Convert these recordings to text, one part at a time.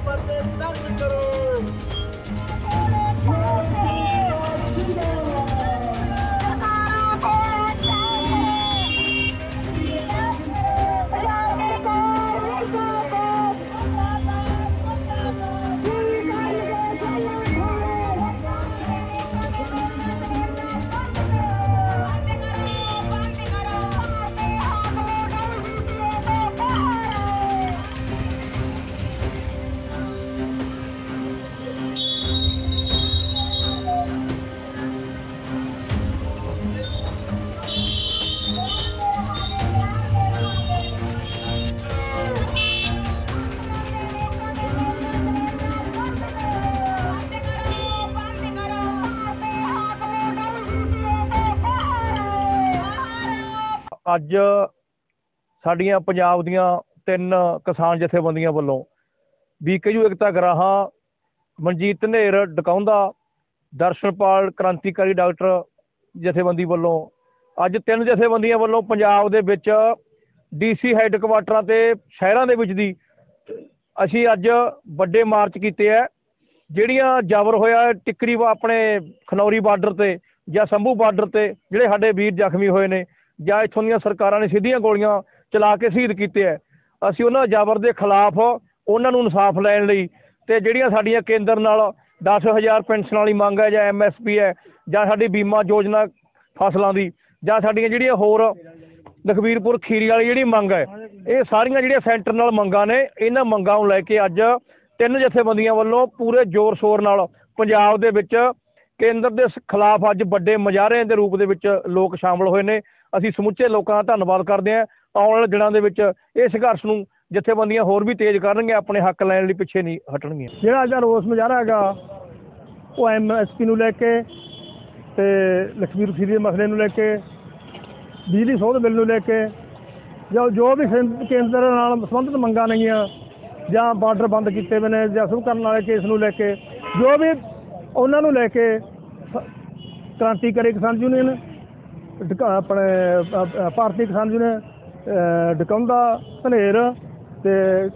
पत्ते तंग करो। ਅੱਜ ਸਾਡੀਆਂ ਪੰਜਾਬ ਦੀਆਂ 3 ਕਿਸਾਨ ਜਥੇਬੰਦੀਆਂ ਵੱਲੋਂ ਬੀਕੇਯੂ ਏਕਤਾ ਗਰਾਹਾਂ, ਮਨਜੀਤ ਧਨੇਰ ਡਕਾਉਂਦਾ, ਦਰਸ਼ਨਪਾਲ ਕ੍ਰਾਂਤੀਕਾਰੀ ਡਾਕਟਰ ਜਥੇਬੰਦੀ ਵੱਲੋਂ ਅੱਜ 3 ਜਥੇਬੰਦੀਆਂ ਵੱਲੋਂ ਪੰਜਾਬ ਦੇ ਵਿੱਚ ਡੀਸੀ ਹੈੱਡਕੁਆਟਰਾਂ ਤੇ ਸ਼ਹਿਰਾਂ ਦੇ ਵਿੱਚ ਦੀ ਅਸੀਂ ਅੱਜ ਵੱਡੇ ਮਾਰਚ ਕੀਤੇ ਹੈ। ਜਿਹੜੀਆਂ ਜ਼ਬਰ ਹੋਇਆ ਟਿੱਕਰੀ ਆਪਣੇ ਖਨੌਰੀ ਬਾਰਡਰ ਤੇ ਜਾਂ ਸੰਭੂ ਬਾਰਡਰ ਤੇ ਜਿਹੜੇ ਸਾਡੇ ਵੀਰ ਜ਼ਖਮੀ ਹੋਏ ਨੇ ਜਾਂ ਇੱਥੋਂ ਦੀਆਂ ਸਰਕਾਰਾਂ ਨੇ ਸਿੱਧੀਆਂ ਗੋਲੀਆਂ ਚਲਾ ਕੇ ਸ਼ਹੀਦ ਕੀਤੇ ਹੈ, ਅਸੀਂ ਉਹਨਾਂ ਜ਼ਬਰ ਦੇ ਖਿਲਾਫ ਉਹਨਾਂ ਨੂੰ ਇਨਸਾਫ ਲੈਣ ਲਈ ਤੇ ਜਿਹੜੀਆਂ ਸਾਡੀਆਂ ਕੇਂਦਰ ਨਾਲ 10,000 ਪੈਨਸ਼ਨ ਵਾਲੀ ਮੰਗ ਹੈ ਜਾਂ MSP ਹੈ ਜਾਂ ਸਾਡੀ ਬੀਮਾ ਯੋਜਨਾ ਫਸਲਾਂ ਦੀ ਜਾਂ ਸਾਡੀਆਂ ਜਿਹੜੀਆਂ ਹੋਰ ਲਖਬੀਰਪੁਰ ਖੀਰੀ ਵਾਲੀ ਜਿਹੜੀ ਮੰਗ ਹੈ, ਇਹ ਸਾਰੀਆਂ ਜਿਹੜੀਆਂ ਸੈਂਟਰ ਨਾਲ ਮੰਗਾਂ ਨੇ, ਇਹਨਾਂ ਮੰਗਾਂ ਨੂੰ ਲੈ ਕੇ ਅੱਜ 3 ਜਥੇਬੰਦੀਆਂ ਵੱਲੋਂ ਪੂਰੇ ਜ਼ੋਰ ਸ਼ੋਰ ਨਾਲ ਪੰਜਾਬ ਦੇ ਵਿੱਚ ਕੇਂਦਰ ਦੇ ਖਿਲਾਫ ਅੱਜ ਵੱਡੇ ਮੁਜ਼ਾਹਰਿਆਂ ਦੇ ਰੂਪ ਦੇ ਵਿੱਚ ਲੋਕ ਸ਼ਾਮਲ ਹੋਏ ਨੇ। ਅਸੀਂ ਸਮੁੱਚੇ ਲੋਕਾਂ ਦਾ ਧੰਨਵਾਦ ਕਰਦੇ ਹਾਂ। ਆਉਣ ਵਾਲੇ ਦਿਨਾਂ ਦੇ ਵਿੱਚ ਇਹ ਸੰਘਰਸ਼ ਨੂੰ ਜਥੇਬੰਦੀਆਂ ਹੋਰ ਵੀ ਤੇਜ਼ ਕਰਨਗੀਆਂ, ਆਪਣੇ ਹੱਕ ਲੈਣ ਲਈ ਪਿੱਛੇ ਨਹੀਂ ਹਟਣਗੀਆਂ। ਜਿਹੜਾ ਅੱਜ ਰੋਸ ਮੁਜ਼ਾਹਰਾ ਹੈਗਾ ਉਹ MSP ਨੂੰ ਲੈ ਕੇ ਤੇ ਲਖਬੀਰ ਖੀਰੀ ਦੇ ਮਸਲੇ ਨੂੰ ਲੈ ਕੇ, ਬਿਜਲੀ ਸੋਧ ਬਿੱਲ ਨੂੰ ਲੈ ਕੇ, ਜੋ ਵੀ ਕੇਂਦਰ ਨਾਲ ਸੰਬੰਧਿਤ ਮੰਗਾਂ ਨੇਗੀਆਂ ਜਾਂ ਬਾਰਡਰ ਬੰਦ ਕੀਤੇ ਹੋਏ ਨੇ ਜਾਂ ਸ਼ੁਰੂ ਕਰਨ ਵਾਲੇ ਕੇਸ ਨੂੰ ਲੈ ਕੇ, ਜੋ ਵੀ ਉਹਨਾਂ ਨੂੰ ਲੈ ਕੇ ਕ੍ਰਾਂਤੀਕਾਰੀ ਕਿਸਾਨ ਯੂਨੀਅਨ ਆਪਣੇ ਭਾਰਤੀ ਕਿਸਾਨ ਯੂਨੀਅਨ ਡਕਾਉਂਦਾ, ਧਨੇਰ ਤੇ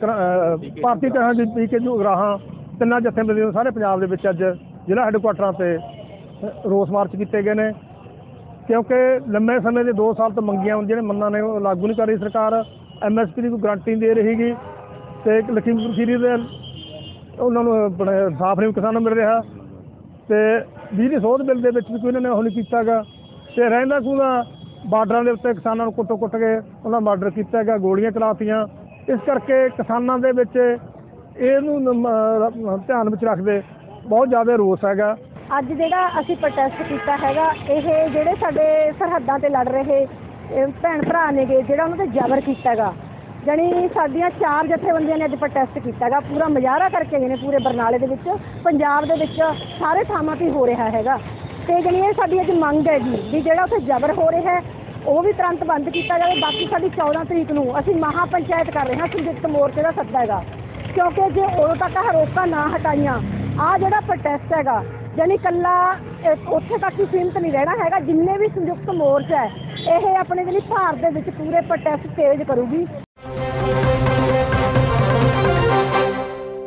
ਭਾਰਤੀ ਕਿਸਾਨ ਬੀਕੇਯੂ ਗਰਾਹਾਂ, 3 ਜਥੇਬੰਦੀਆਂ ਸਾਰੇ ਪੰਜਾਬ ਦੇ ਵਿੱਚ ਅੱਜ ਜ਼ਿਲ੍ਹਾ ਹੈੱਡਕੁਆਟਰਾਂ ਤੇ ਰੋਸ ਮਾਰਚ ਕੀਤੇ ਗਏ ਨੇ। ਕਿਉਂਕਿ ਲੰਮੇ ਸਮੇਂ ਦੇ 2 ਸਾਲ ਤੋਂ ਮੰਗੀਆਂ ਜਿਹੜੇ ਮੰਨਾਂ ਨੇ ਉਹ ਲਾਗੂ ਨਹੀਂ ਕਰ ਰਹੀ ਸਰਕਾਰ। MSP ਦੀ ਕੋਈ ਗਰੰਟੀ ਨਹੀਂ ਦੇ ਰਹੀ ਗੀ ਤੇ ਲਖੀਮਪੁਰ ਖੀਰੀ ਦੇ ਉਹਨਾਂ ਨੂੰ ਆਪਣੇ ਇਨਸਾਫ ਨਹੀਂ ਕਿਸਾਨਾਂ ਨੂੰ ਮਿਲ ਰਿਹਾ ਤੇ ਬਿਜਲੀ ਸੋਧ ਬਿੱਲ ਦੇ ਵਿੱਚ ਵੀ ਕੋਈ ਇਹਨਾਂ ਨੇ ਉਹ ਨਹੀਂ ਕੀਤਾ ਗਾ ਤੇ ਰਹਿੰਦਾ ਖੂੰਹਦਾ ਬਾਰਡਰਾਂ ਦੇ ਉੱਤੇ ਕਿਸਾਨਾਂ ਨੂੰ ਕੁੱਟ ਕੇ ਉਹਨਾਂ ਮਰਡਰ ਕੀਤਾ ਹੈਗਾ, ਗੋਲੀਆਂ ਚਲਾਤੀਆਂ। ਇਸ ਕਰਕੇ ਕਿਸਾਨਾਂ ਦੇ ਵਿੱਚ ਇਹਨੂੰ ਧਿਆਨ ਵਿੱਚ ਰੱਖਦੇ ਬਹੁਤ ਜ਼ਿਆਦਾ ਰੋਸ ਹੈਗਾ। ਅੱਜ ਜਿਹੜਾ ਅਸੀਂ ਪ੍ਰੋਟੈਸਟ ਕੀਤਾ ਹੈਗਾ, ਇਹ ਜਿਹੜੇ ਸਾਡੇ ਸਰਹੱਦਾਂ ਤੇ ਲੜ ਰਹੇ ਭੈਣ ਭਰਾ ਨੇਗੇ, ਜਿਹੜਾ ਉਹਨਾਂ ਤੇ ਜ਼ਬਰ ਕੀਤਾ ਹੈਗਾ, ਜਾਣੀ ਸਾਡੀਆਂ 4 ਜਥੇਬੰਦੀਆਂ ਨੇ ਅੱਜ ਪ੍ਰੋਟੈਸਟ ਕੀਤਾ ਹੈਗਾ। ਪੂਰਾ ਮੁਜ਼ਾਹਰਾ ਕਰਕੇ ਗਏ ਨੇ ਪੂਰੇ ਬਰਨਾਲੇ ਦੇ ਵਿੱਚ, ਪੰਜਾਬ ਦੇ ਵਿੱਚ ਸਾਰੇ ਥਾਵਾਂ 'ਤੇ ਹੋ ਰਿਹਾ ਹੈਗਾ ਤੇ ਜਾਣੀ ਇਹ ਸਾਡੀ ਅੱਜ ਮੰਗ ਹੈਗੀ ਵੀ ਜਿਹੜਾ ਉੱਥੇ ਜ਼ਬਰ ਹੋ ਰਿਹਾ ਹੈ ਉਹ ਵੀ ਤੁਰੰਤ ਬੰਦ ਕੀਤਾ ਜਾਵੇ। ਬਾਕੀ ਸਾਡੀ 14 ਤਰੀਕ ਨੂੰ ਅਸੀਂ ਮਹਾ ਪੰਚਾਇਤ ਕਰ ਰਹੇ ਹਾਂ, ਸੰਯੁਕਤ ਮੋਰਚੇ ਦਾ ਸੱਦਾ ਹੈਗਾ, ਕਿਉਂਕਿ ਜੇ ਉਦੋਂ ਤੱਕ ਰੋਕਾਂ ਨਾ ਹਟਾਈਆਂ, ਆਹ ਜਿਹੜਾ ਪ੍ਰੋਟੈਸਟ ਹੈਗਾ ਜਾਨੀ ਇਕੱਲਾ ਉੱਥੇ ਤੱਕ ਹੀ ਸੀਮਿਤ ਨਹੀਂ ਰਹਿਣਾ ਹੈਗਾ। ਜਿੰਨੇ ਵੀ ਸੰਯੁਕਤ ਮੋਰਚਾ ਹੈ ਇਹ ਆਪਣੇ ਜਿਹੜੀ ਭਾਰਤ ਦੇ ਵਿੱਚ ਪੂਰੇ ਪ੍ਰੋਟੈਸਟ ਤੇਜ਼ ਕਰੂਗੀ।